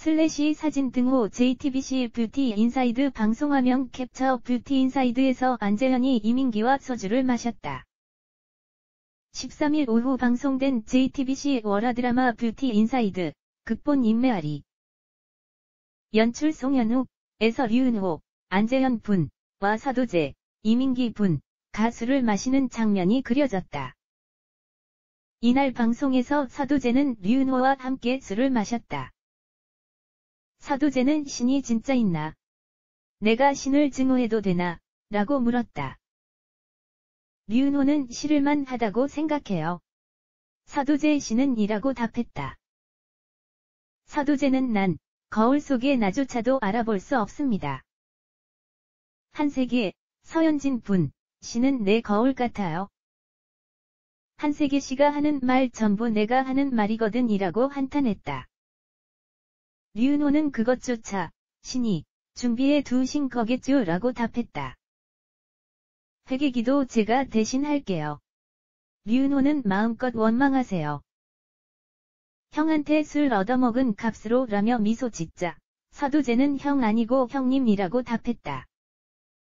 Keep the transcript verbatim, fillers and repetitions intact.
슬래시 사진 등호 제이티비씨 뷰티 인사이드 방송화면 캡처 뷰티 인사이드에서 안재현이 이민기와 소주를 마셨다. 십삼 일 오후 방송된 제이티비씨 월화드라마 뷰티 인사이드, 극본 임매아리, 연출 송현욱에서 류은호, 안재현 분과 사도제, 이민기 분가 술을 마시는 장면이 그려졌다. 이날 방송에서 사도제는 류은호와 함께 술을 마셨다. 사도제는 신이 진짜 있나? 내가 신을 증오해도 되나? 라고 물었다. 류은호는 싫을만 하다고 생각해요. 사도제 신은 이라고 답했다. 사도제는 난, 거울 속의 나조차도 알아볼 수 없습니다. 한세계, 서현진 분, 신은 내 거울 같아요. 한세계 씨가 하는 말 전부 내가 하는 말이거든 이라고 한탄했다. 류은호는 그것조차, 신이, 준비해 두신 거겠죠 라고 답했다. 회계기도 제가 대신 할게요. 류은호는 마음껏 원망하세요. 형한테 술 얻어먹은 값으로 라며 미소 짓자, 사도제는 형 아니고 형님이라고 답했다.